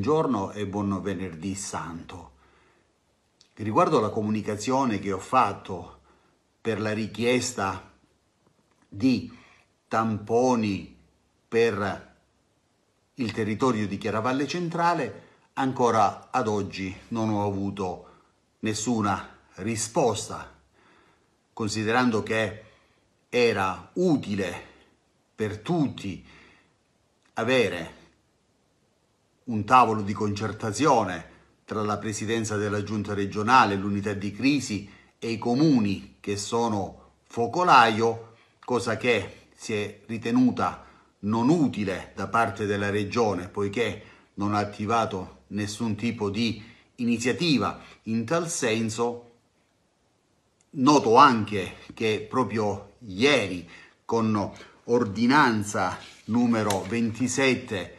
buongiorno e buon venerdì santo. Riguardo alla comunicazione che ho fatto per la richiesta di tamponi per il territorio di Chiaravalle Centrale, ancora ad oggi non ho avuto nessuna risposta, considerando che era utile per tutti avere un tavolo di concertazione tra la presidenza della giunta regionale, l'unità di crisi e i comuni che sono focolaio, cosa che si è ritenuta non utile da parte della regione, poiché non ha attivato nessun tipo di iniziativa in tal senso. Noto anche che proprio ieri, con ordinanza numero 27,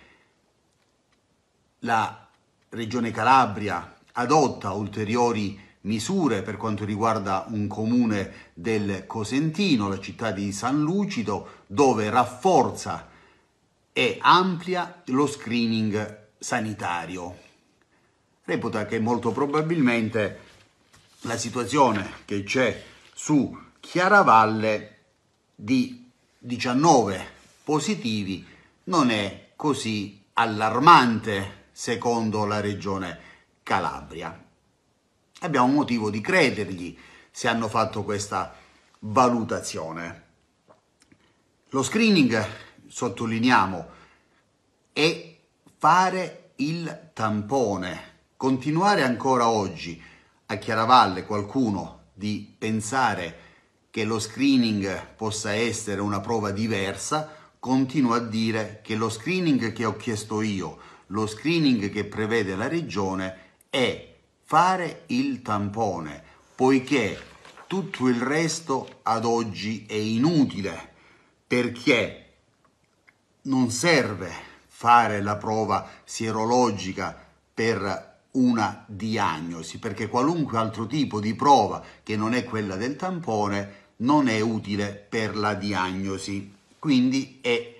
la Regione Calabria adotta ulteriori misure per quanto riguarda un comune del Cosentino, la città di San Lucido, dove rafforza e amplia lo screening sanitario. Reputa che molto probabilmente la situazione che c'è su Chiaravalle di 19 positivi non è così allarmante, secondo la Regione Calabria. Abbiamo motivo di credergli se hanno fatto questa valutazione. Lo screening, sottolineiamo, è fare il tampone. Continuare ancora oggi a Chiaravalle qualcuno di pensare che lo screening possa essere una prova diversa, continuo a dire che lo screening che ho chiesto io, lo screening che prevede la regione, è fare il tampone, poiché tutto il resto ad oggi è inutile, perché non serve fare la prova sierologica per una diagnosi, perché qualunque altro tipo di prova che non è quella del tampone non è utile per la diagnosi, quindi è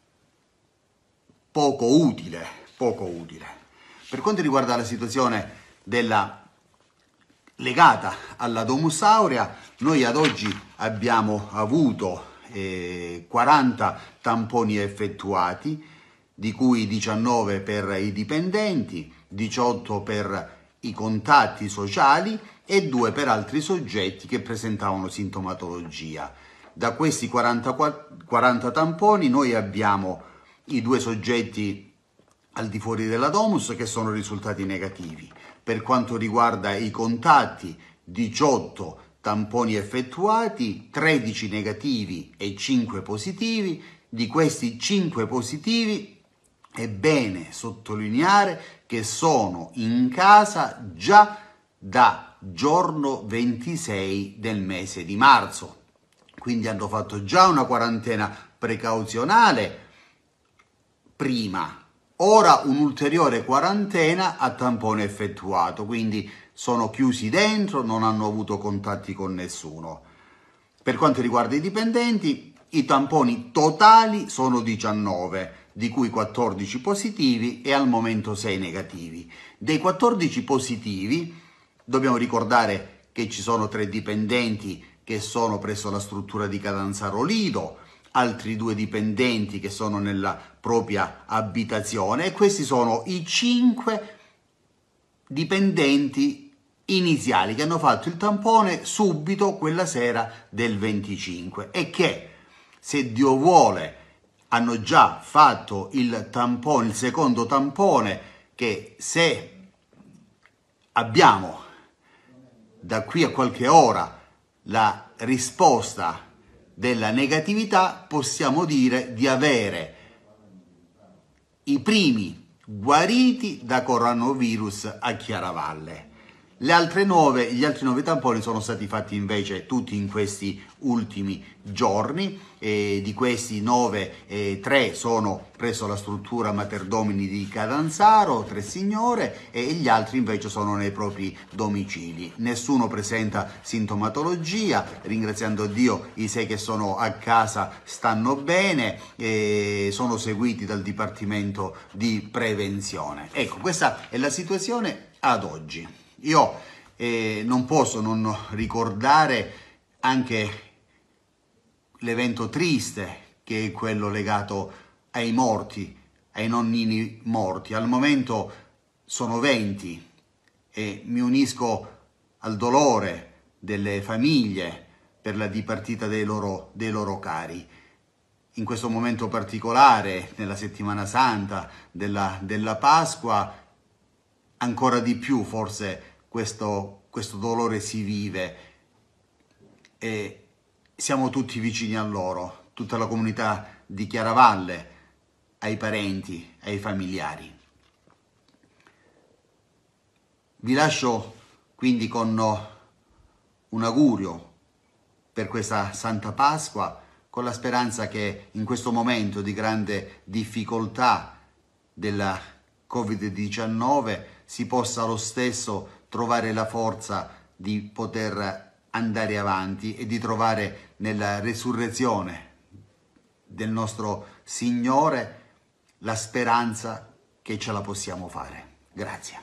poco utile. Per quanto riguarda la situazione legata alla Domus Aurea, noi ad oggi abbiamo avuto 40 tamponi effettuati, di cui 19 per i dipendenti, 18 per i contatti sociali e 2 per altri soggetti che presentavano sintomatologia. Da questi 40 tamponi noi abbiamo i 2 soggetti al di fuori della Domus che sono risultati negativi. Per quanto riguarda i contatti, 18 tamponi effettuati, 13 negativi e 5 positivi. Di questi 5 positivi è bene sottolineare che sono in casa già da giorno 26 del mese di marzo, quindi hanno fatto già una quarantena precauzionale prima, ora un'ulteriore quarantena a tampone effettuato, quindi sono chiusi dentro, non hanno avuto contatti con nessuno. Per quanto riguarda i dipendenti, i tamponi totali sono 19, di cui 14 positivi e al momento 6 negativi. Dei 14 positivi dobbiamo ricordare che ci sono 3 dipendenti che sono presso la struttura di Catanzaro Lido, altri 2 dipendenti che sono nella propria abitazione, e questi sono i 5 dipendenti iniziali che hanno fatto il tampone subito quella sera del 25 e che, se Dio vuole, hanno già fatto il tampone, il secondo tampone, che se abbiamo da qui a qualche ora la risposta della negatività, possiamo dire di avere i primi guariti da coronavirus a Chiaravalle. Gli altri 9 tamponi sono stati fatti invece tutti in questi ultimi giorni, e di questi 9, 3 sono presso la struttura Mater Domini di Catanzaro, Tre Signore, e gli altri invece sono nei propri domicili. Nessuno presenta sintomatologia, ringraziando Dio i 6 che sono a casa stanno bene e sono seguiti dal Dipartimento di Prevenzione. Ecco, questa è la situazione ad oggi. Io non posso non ricordare anche l'evento triste che è quello legato ai morti, ai nonnini morti. Al momento sono 20 e mi unisco al dolore delle famiglie per la dipartita dei loro cari. In questo momento particolare, nella settimana santa della Pasqua, ancora di più forse questo dolore si vive e siamo tutti vicini a loro, tutta la comunità di Chiaravalle, ai parenti, ai familiari. Vi lascio quindi con un augurio per questa Santa Pasqua, con la speranza che in questo momento di grande difficoltà della Covid-19 si possa lo stesso trovare la forza di poter andare avanti e di trovare nella resurrezione del nostro Signore la speranza che ce la possiamo fare. Grazie.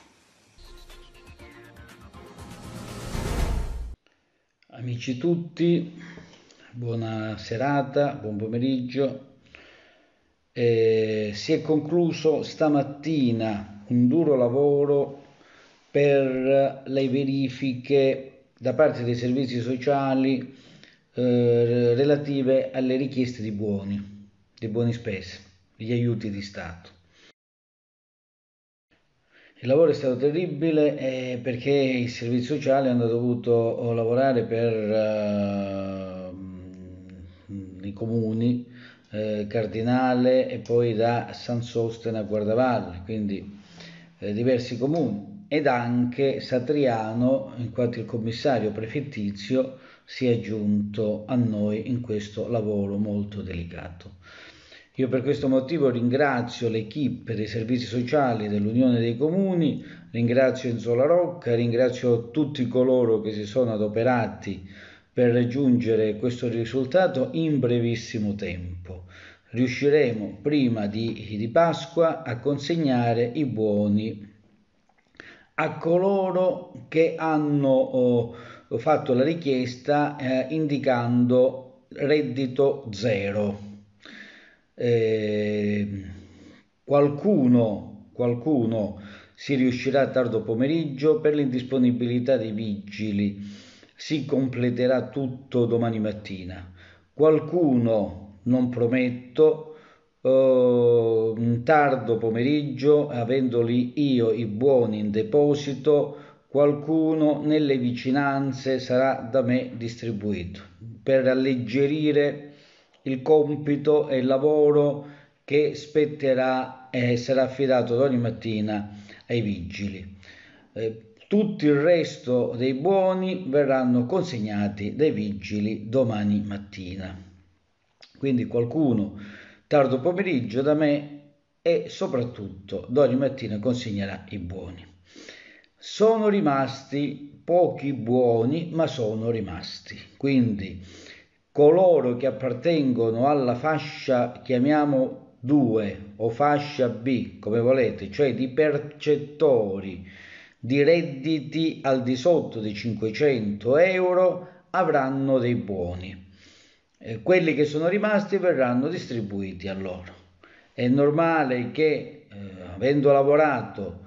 Amici tutti, buona serata, buon pomeriggio. Si è concluso stamattina un duro lavoro per le verifiche da parte dei servizi sociali relative alle richieste di buoni spese, gli aiuti di Stato. Il lavoro è stato terribile perché i servizi sociali hanno dovuto lavorare per i comuni, Cardinale e poi da San Sostene a Guardavalle, quindi diversi comuni, ed anche Satriano, in quanto il commissario prefettizio si è aggiunto a noi in questo lavoro molto delicato. Io per questo motivo ringrazio l'equipe dei servizi sociali dell'Unione dei Comuni, ringrazio Enzo La Rocca, ringrazio tutti coloro che si sono adoperati per raggiungere questo risultato in brevissimo tempo. Riusciremo prima di Pasqua a consegnare i buoni a coloro che hanno fatto la richiesta indicando reddito zero. Qualcuno si riuscirà tardo pomeriggio per l'indisponibilità dei vigili, si completerà tutto domani mattina. Qualcuno, non prometto, un tardo pomeriggio, avendoli io i buoni in deposito, qualcuno nelle vicinanze sarà da me distribuito per alleggerire il compito e il lavoro che spetterà e sarà affidato domani mattina ai vigili. Tutto il resto dei buoni verranno consegnati dai vigili domani mattina. Quindi qualcuno tardo pomeriggio da me e soprattutto domani mattina consegnerà i buoni. Sono rimasti pochi buoni, ma sono rimasti. Quindi coloro che appartengono alla fascia, chiamiamo 2 o fascia B, come volete, cioè di percettori di redditi al di sotto di 500 euro, avranno dei buoni. Quelli che sono rimasti verranno distribuiti a loro. È normale che avendo lavorato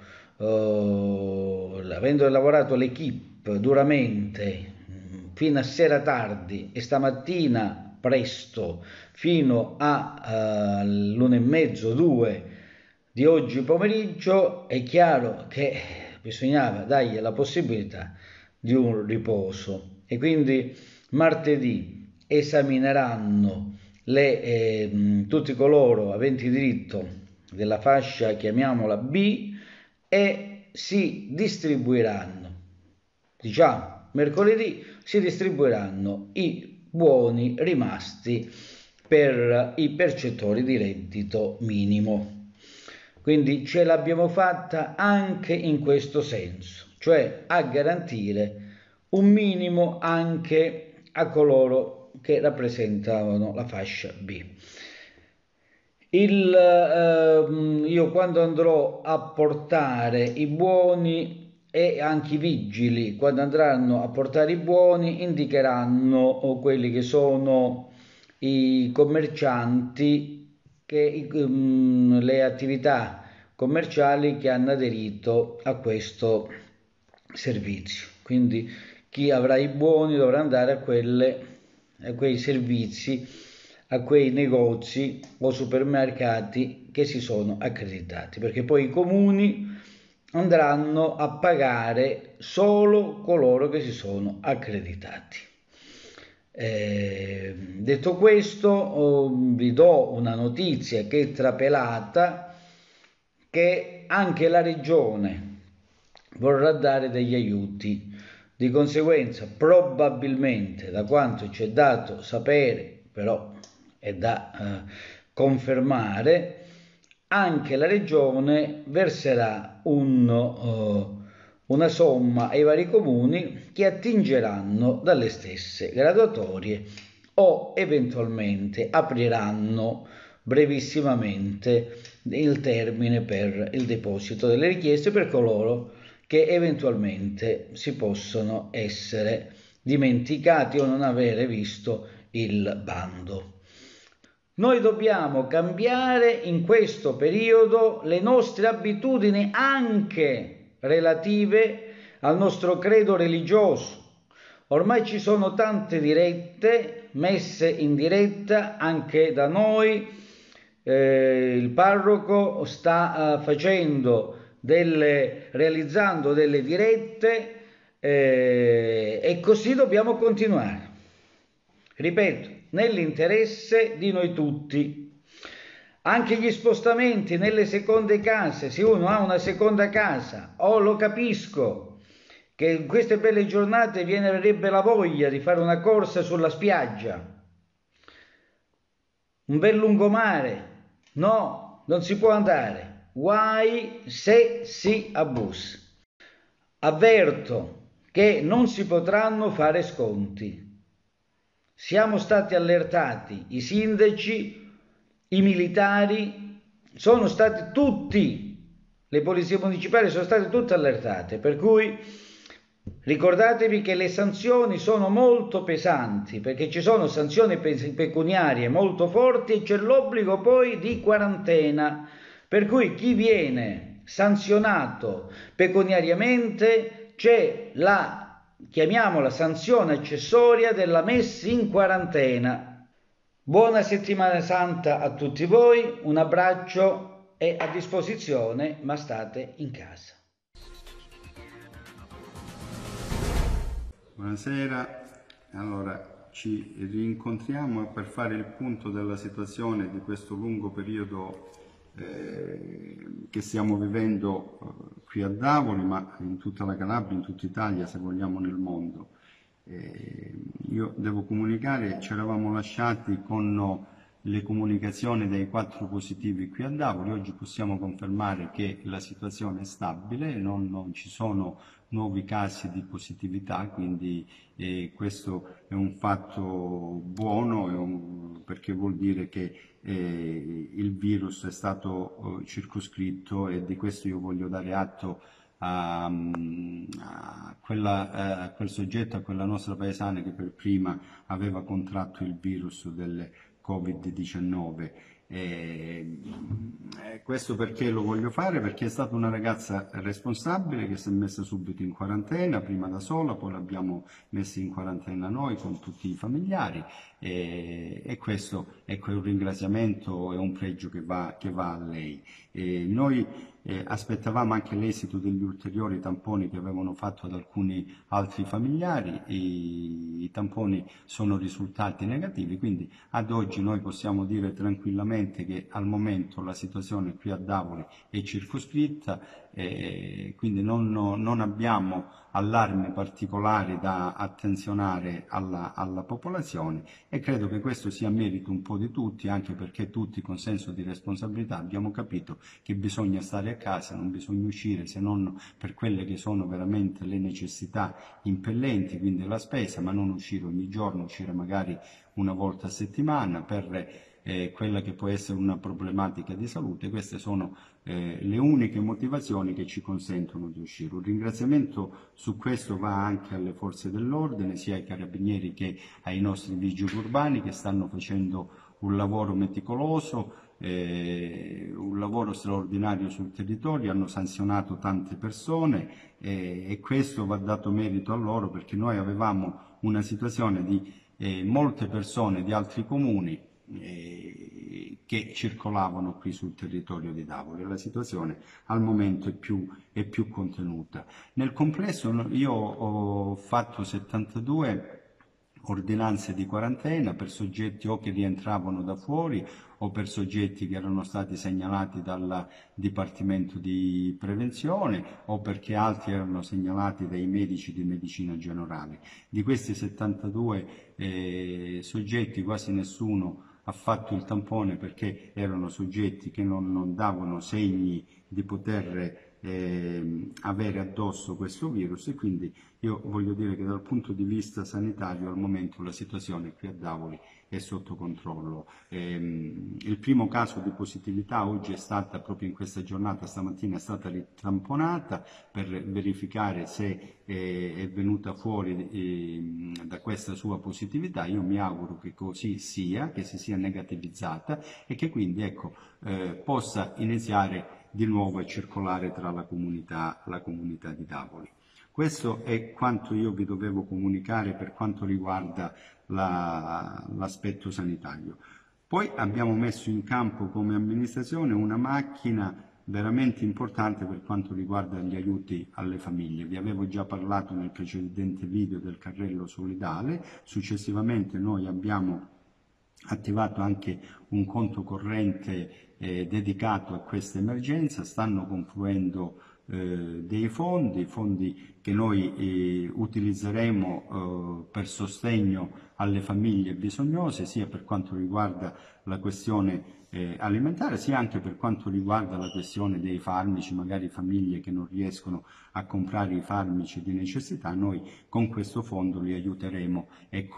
l'equipe duramente fino a sera tardi e stamattina presto fino all'1:30, 2 di oggi pomeriggio, è chiaro che bisognava dargli la possibilità di un riposo e quindi martedì esamineranno tutti coloro aventi diritto della fascia, chiamiamola B, e si distribuiranno diciamo mercoledì, si distribuiranno i buoni rimasti per i percettori di reddito minimo. Quindi ce l'abbiamo fatta anche in questo senso, cioè a garantire un minimo anche a coloro che rappresentavano la fascia B. Io quando andrò a portare i buoni, e anche i vigili quando andranno a portare i buoni indicheranno quelli che sono i commercianti, le attività commerciali che hanno aderito a questo servizio. Quindi chi avrà i buoni dovrà andare a quei servizi, a quei negozi o supermercati che si sono accreditati, perché poi i comuni andranno a pagare solo coloro che si sono accreditati. Detto questo, vi do una notizia che è trapelata, che anche la regione vorrà dare degli aiuti. Di conseguenza, probabilmente, da quanto ci è dato sapere, però è da confermare, anche la regione verserà una somma ai vari comuni che attingeranno dalle stesse graduatorie o eventualmente apriranno brevissimamente il termine per il deposito delle richieste per coloro che eventualmente si possono essere dimenticati o non avere visto il bando. Noi dobbiamo cambiare in questo periodo le nostre abitudini anche relative al nostro credo religioso. Ormai ci sono tante dirette messe in diretta anche da noi. Il parroco sta realizzando delle dirette e così dobbiamo continuare. Ripeto, nell'interesse di noi tutti. Anche gli spostamenti nelle seconde case, se uno ha una seconda casa, lo capisco che in queste belle giornate verrebbe la voglia di fare una corsa sulla spiaggia, un bel lungomare. No, non si può andare. Guai se si abusa. Avverto che non si potranno fare sconti. Siamo stati allertati, i sindaci, i militari, sono stati tutti, le polizie municipali sono state tutte allertate, per cui ricordatevi che le sanzioni sono molto pesanti, perché ci sono sanzioni pecuniarie molto forti e c'è l'obbligo poi di quarantena, per cui chi viene sanzionato pecuniariamente c'è chiamiamola sanzione accessoria della messa in quarantena. Buona settimana santa a tutti voi, un abbraccio e a disposizione, ma state in casa. Buonasera, allora ci rincontriamo per fare il punto della situazione di questo lungo periodo che stiamo vivendo qui a Davoli, ma in tutta la Calabria, in tutta Italia, se vogliamo, nel mondo. Io devo comunicare, ci eravamo lasciati con le comunicazioni dei 4 positivi qui a Davoli. Oggi possiamo confermare che la situazione è stabile, non ci sono nuovi casi di positività, quindi questo è un fatto buono, perché vuol dire che il virus è stato circoscritto, e di questo io voglio dare atto a quel soggetto, a quella nostra paesana che per prima aveva contratto il virus del Covid-19. Questo perché lo voglio fare? Perché è stata una ragazza responsabile che si è messa subito in quarantena, prima da sola, poi l'abbiamo messa in quarantena noi con tutti i familiari, e questo è un ringraziamento e un pregio che va a lei. Noi aspettavamo anche l'esito degli ulteriori tamponi che avevano fatto ad alcuni altri familiari, i tamponi sono risultati negativi, quindi ad oggi noi possiamo dire tranquillamente che al momento la situazione qui a Davoli è circoscritta, quindi non abbiamo allarmi particolari da attenzionare alla popolazione, e credo che questo sia merito un po' di tutti, anche perché tutti con senso di responsabilità abbiamo capito che bisogna stare a casa, non bisogna uscire se non per quelle che sono veramente le necessità impellenti, quindi la spesa, ma non uscire ogni giorno, uscire magari una volta a settimana per quella che può essere una problematica di salute. Queste sono le uniche motivazioni che ci consentono di uscire. Un ringraziamento su questo va anche alle forze dell'ordine, sia ai carabinieri che ai nostri vigili urbani, che stanno facendo un lavoro meticoloso, un lavoro straordinario sul territorio, hanno sanzionato tante persone, e questo va dato merito a loro, perché noi avevamo una situazione di molte persone di altri comuni che circolavano qui sul territorio di Davoli. La situazione al momento è più contenuta. Nel complesso io ho fatto 72 ordinanze di quarantena per soggetti o che rientravano da fuori o per soggetti che erano stati segnalati dal Dipartimento di Prevenzione o perché altri erano segnalati dai medici di medicina generale. Di questi 72 soggetti quasi nessuno ha fatto il tampone, perché erano soggetti che non davano segni di poter avere addosso questo virus, e quindi io voglio dire che dal punto di vista sanitario al momento la situazione qui a Davoli è sotto controllo. Il primo caso di positività oggi è stata, proprio in questa giornata, stamattina è stata ritamponata per verificare se è venuta fuori da questa sua positività. Io mi auguro che così sia, che si sia negativizzata e che quindi possa iniziare di nuovo a circolare tra la comunità di Davoli. Questo è quanto io vi dovevo comunicare per quanto riguarda l'aspetto sanitario. Poi abbiamo messo in campo come amministrazione una macchina veramente importante per quanto riguarda gli aiuti alle famiglie. Vi avevo già parlato nel precedente video del carrello solidale. Successivamente noi abbiamo attivato anche un conto corrente dedicato a questa emergenza. Stanno confluendo dei fondi che noi utilizzeremo per sostegno alle famiglie bisognose, sia per quanto riguarda la questione alimentare, sia anche per quanto riguarda la questione dei farmaci, magari famiglie che non riescono a comprare i farmaci di necessità. Noi con questo fondo li aiuteremo,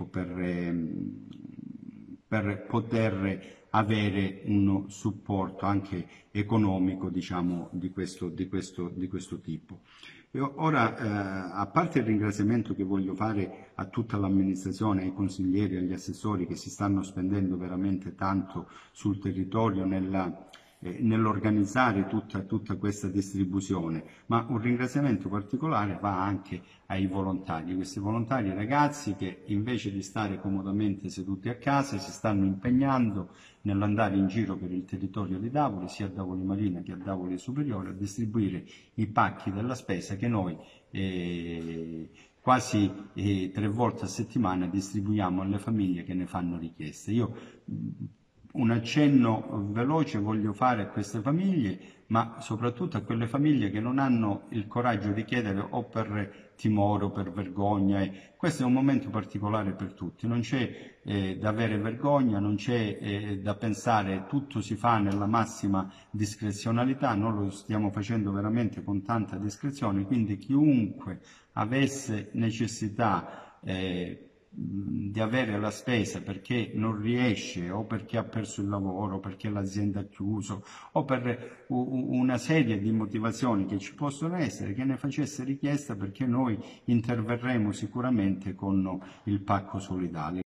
per poter avere uno supporto anche economico, diciamo, di questo tipo. Ora, a parte il ringraziamento che voglio fare a tutta l'amministrazione, ai consiglieri, agli assessori che si stanno spendendo veramente tanto sul territorio nell'organizzare tutta questa distribuzione, ma un ringraziamento particolare va anche ai volontari, questi volontari ragazzi che invece di stare comodamente seduti a casa si stanno impegnando nell'andare in giro per il territorio di Davoli, sia a Davoli Marina che a Davoli Superiore, a distribuire i pacchi della spesa che noi quasi 3 volte a settimana distribuiamo alle famiglie che ne fanno richieste. Io un accenno veloce voglio fare a queste famiglie, ma soprattutto a quelle famiglie che non hanno il coraggio di chiedere, o per timore o per vergogna. Questo è un momento particolare per tutti, non c'è da avere vergogna, non c'è da pensare, tutto si fa nella massima discrezionalità, noi lo stiamo facendo veramente con tanta discrezione, quindi chiunque avesse necessità di avere la spesa perché non riesce, o perché ha perso il lavoro, o perché l'azienda ha chiuso, o per una serie di motivazioni che ci possono essere, che ne facesse richiesta, perché noi interverremo sicuramente con il pacco solidale.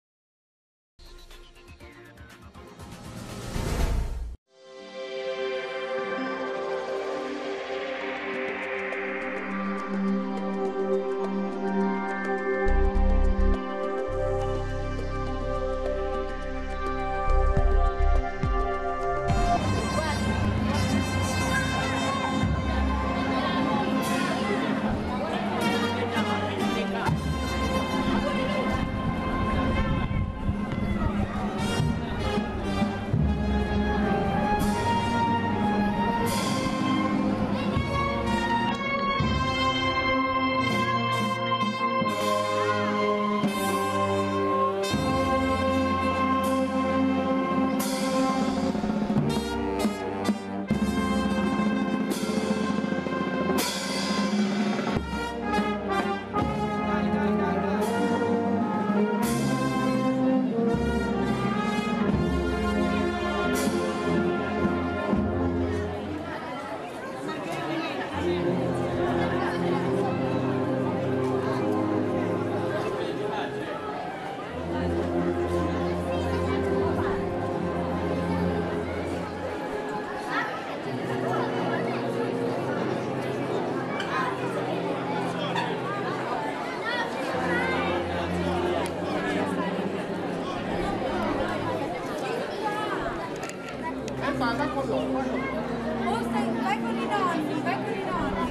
Vai con i nonni, vai con i nonni.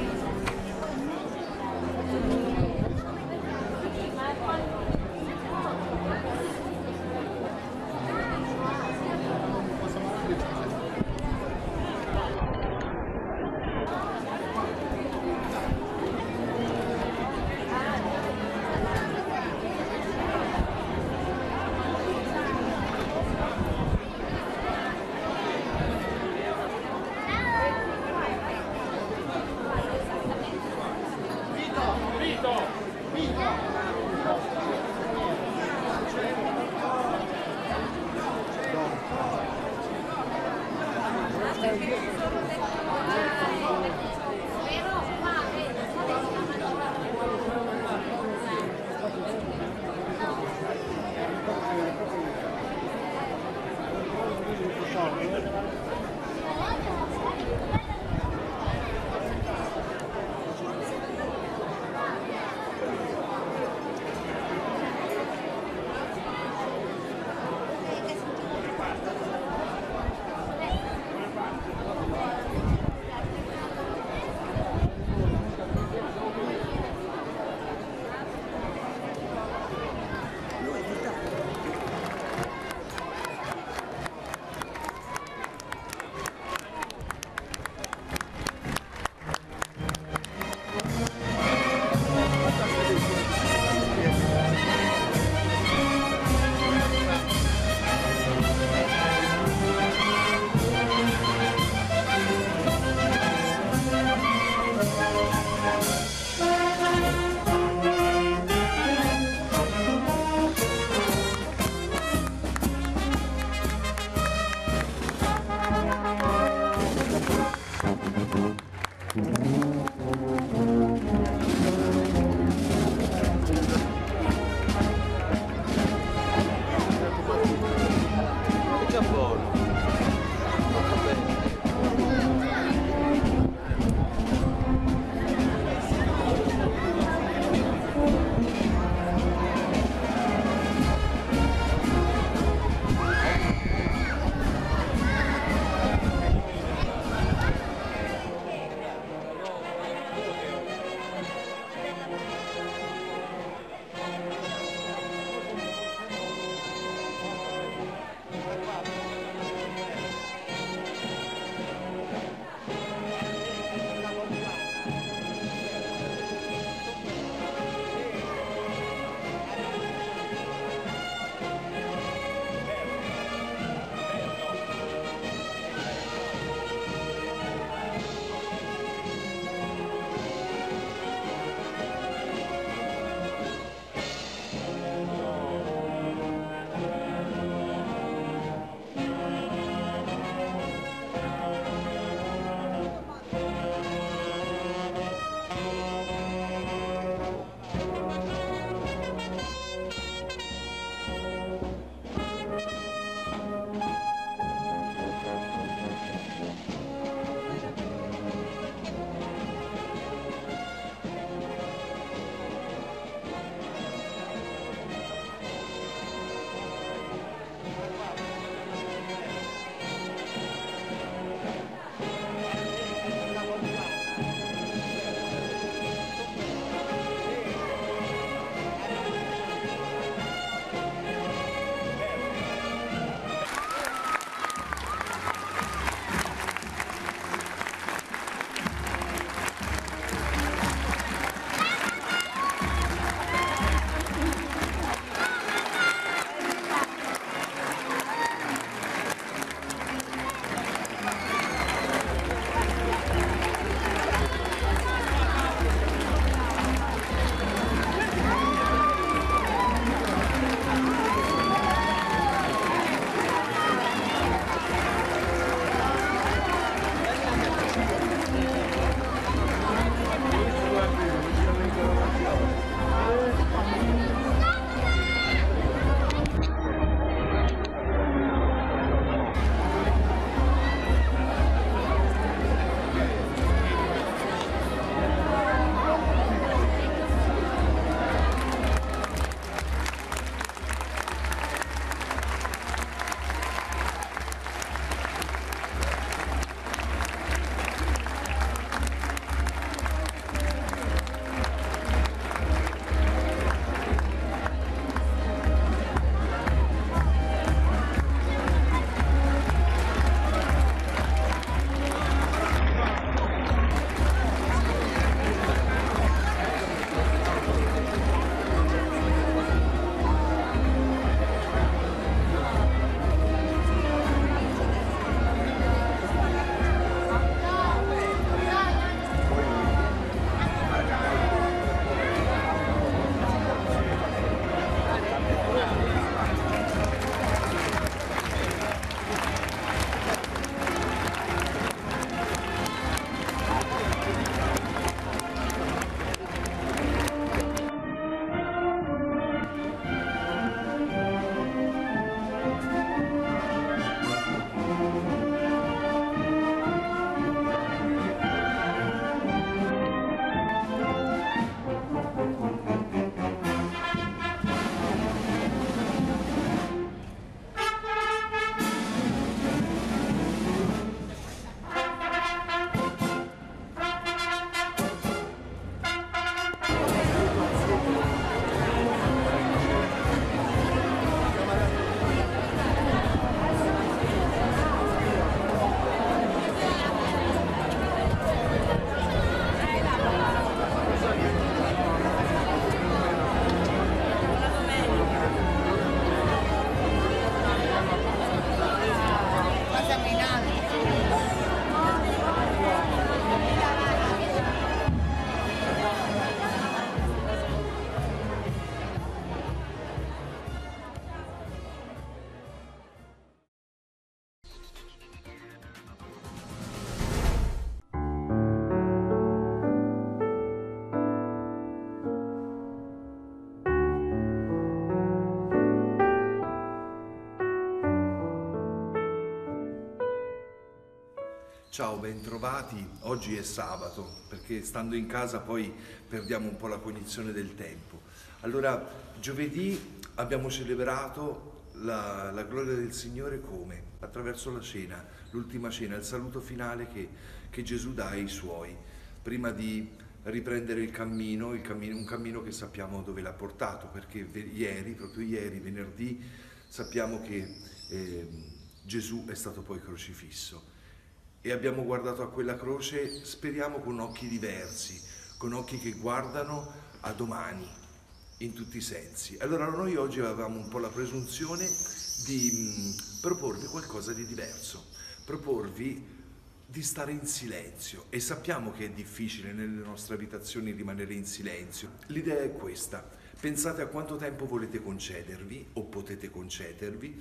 Ciao, bentrovati. Oggi è sabato, perché stando in casa poi perdiamo un po' la cognizione del tempo. Allora, giovedì abbiamo celebrato la gloria del Signore come? Attraverso la cena, l'ultima cena, il saluto finale che Gesù dà ai Suoi, prima di riprendere il cammino, un cammino che sappiamo dove l'ha portato, perché proprio ieri, venerdì, sappiamo che Gesù è stato poi crocifisso. E abbiamo guardato a quella croce, speriamo con occhi diversi, con occhi che guardano a domani, in tutti i sensi. Allora noi oggi avevamo un po' la presunzione di proporvi qualcosa di diverso, proporvi di stare in silenzio, e sappiamo che è difficile nelle nostre abitazioni rimanere in silenzio. L'idea è questa: pensate a quanto tempo volete concedervi o potete concedervi.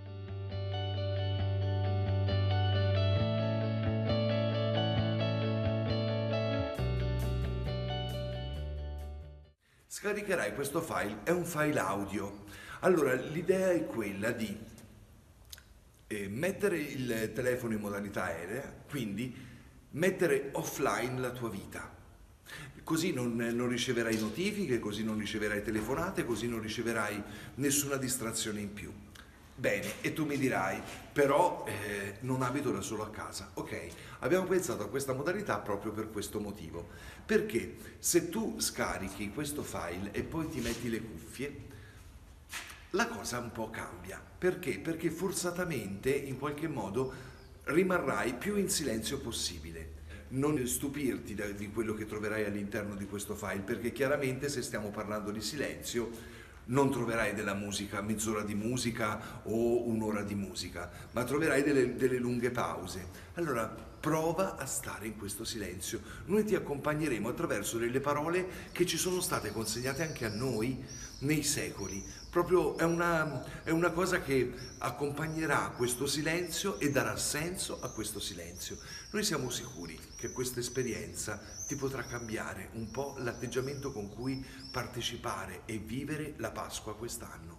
Scaricherai questo file, è un file audio. Allora l'idea è quella di mettere il telefono in modalità aerea, quindi mettere offline la tua vita. Così non riceverai notifiche, così non riceverai telefonate, così non riceverai nessuna distrazione in più. Bene, e tu mi dirai, però non abito da solo a casa. Ok, abbiamo pensato a questa modalità proprio per questo motivo. Perché se tu scarichi questo file e poi ti metti le cuffie, la cosa un po' cambia. Perché? Perché forzatamente, in qualche modo, rimarrai più in silenzio possibile. Non stupirti di quello che troverai all'interno di questo file, perché chiaramente se stiamo parlando di silenzio non troverai della musica, mezz'ora di musica o un'ora di musica, ma troverai delle lunghe pause. Allora prova a stare in questo silenzio. Noi ti accompagneremo attraverso delle parole che ci sono state consegnate anche a noi nei secoli. Proprio è una cosa che accompagnerà questo silenzio e darà senso a questo silenzio. Noi siamo sicuri che questa esperienza ti potrà cambiare un po' l'atteggiamento con cui partecipare e vivere la Pasqua quest'anno.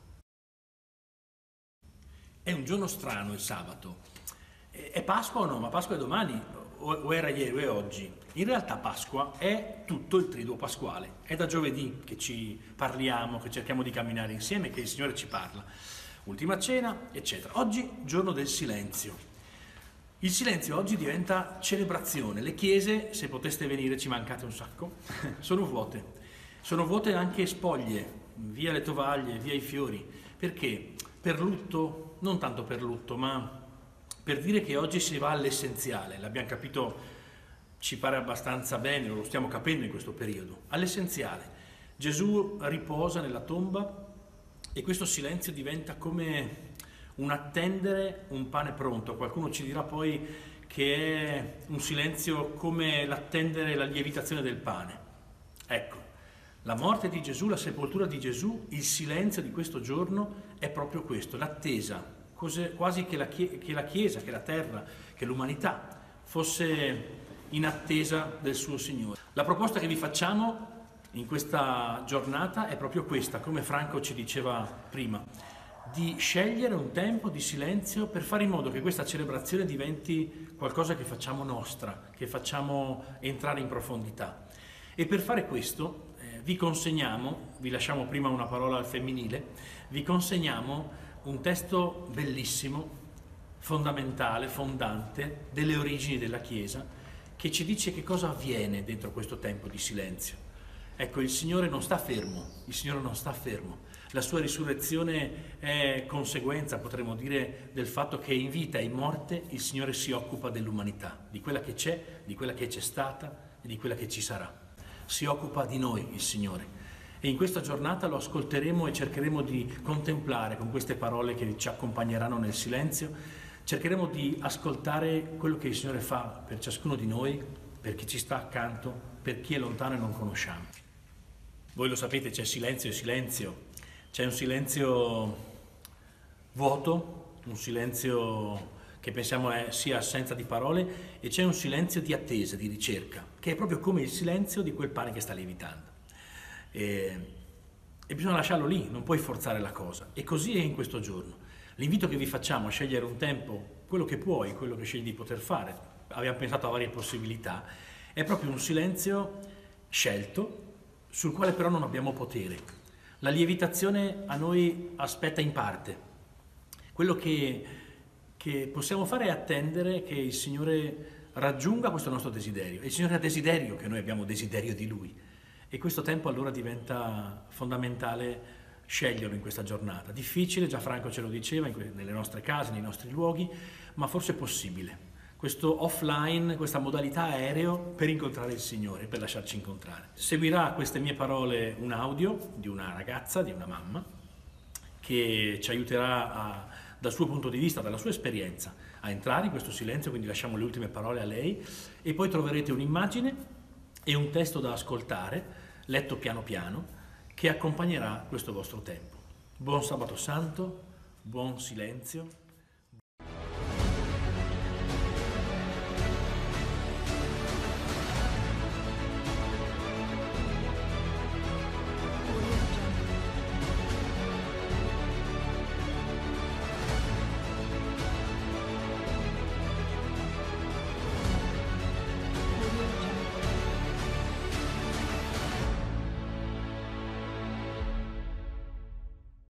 È un giorno strano il sabato. È Pasqua o no? Ma Pasqua è domani o era ieri o è oggi? In realtà Pasqua è tutto il triduo pasquale. È da giovedì che ci parliamo, che cerchiamo di camminare insieme, che il Signore ci parla. Ultima cena, eccetera. Oggi, giorno del silenzio. Il silenzio oggi diventa celebrazione. Le chiese, se poteste venire, ci mancate un sacco, sono vuote. Sono vuote anche spoglie, via le tovaglie, via i fiori. Perché? Per lutto? Non tanto per lutto, ma per dire che oggi si va all'essenziale. L'abbiamo capito, ci pare abbastanza bene, lo stiamo capendo in questo periodo. All'essenziale. Gesù riposa nella tomba e questo silenzio diventa come un attendere un pane pronto. Qualcuno ci dirà poi che è un silenzio come l'attendere la lievitazione del pane. Ecco, la morte di Gesù, la sepoltura di Gesù, il silenzio di questo giorno è proprio questo, l'attesa, quasi che la Chiesa, che la terra, che l'umanità fosse in attesa del suo Signore. La proposta che vi facciamo in questa giornata è proprio questa, come Franco ci diceva prima, di scegliere un tempo di silenzio per fare in modo che questa celebrazione diventi qualcosa che facciamo nostra, che facciamo entrare in profondità. E per fare questo vi consegniamo, vi lasciamo prima una parola al femminile, vi consegniamo un testo bellissimo, fondamentale, fondante, delle origini della Chiesa, che ci dice che cosa avviene dentro questo tempo di silenzio. Ecco, il Signore non sta fermo, il Signore non sta fermo. La sua risurrezione è conseguenza, potremmo dire, del fatto che in vita e in morte il Signore si occupa dell'umanità, di quella che c'è, di quella che c'è stata e di quella che ci sarà. Si occupa di noi il Signore. E in questa giornata lo ascolteremo e cercheremo di contemplare con queste parole che ci accompagneranno nel silenzio, cercheremo di ascoltare quello che il Signore fa per ciascuno di noi, per chi ci sta accanto, per chi è lontano e non conosciamo. Voi lo sapete, c'è silenzio e silenzio. C'è un silenzio vuoto, un silenzio che pensiamo sia assenza di parole, e c'è un silenzio di attesa, di ricerca, che è proprio come il silenzio di quel pane che sta lievitando. E bisogna lasciarlo lì, non puoi forzare la cosa. E così è in questo giorno. L'invito che vi facciamo a scegliere un tempo, quello che puoi, quello che scegli di poter fare, abbiamo pensato a varie possibilità, è proprio un silenzio scelto sul quale però non abbiamo potere. La lievitazione a noi aspetta in parte. Quello che possiamo fare è attendere che il Signore raggiunga questo nostro desiderio. E il Signore ha desiderio che noi abbiamo desiderio di Lui. E questo tempo allora diventa fondamentale sceglierlo in questa giornata. Difficile, già Franco ce lo diceva, nelle nostre case, nei nostri luoghi, ma forse possibile. Questo offline, questa modalità aereo per incontrare il Signore, per lasciarci incontrare. Seguirà a queste mie parole un audio di una ragazza, di una mamma, che ci aiuterà dal suo punto di vista, dalla sua esperienza, a entrare in questo silenzio, quindi lasciamo le ultime parole a lei, e poi troverete un'immagine e un testo da ascoltare, letto piano piano, che accompagnerà questo vostro tempo. Buon Sabato Santo, buon silenzio.